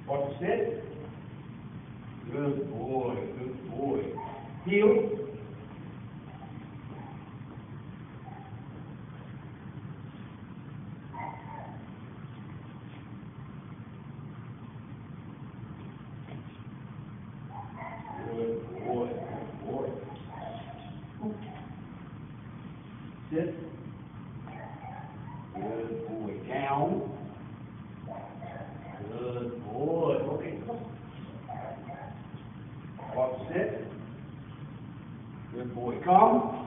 Watch the sit. Good boy, good boy. Heel. Good boy, good boy. Sit. Good boy. Down. Good boy. Okay, come on. Watch sit. Good boy. Come.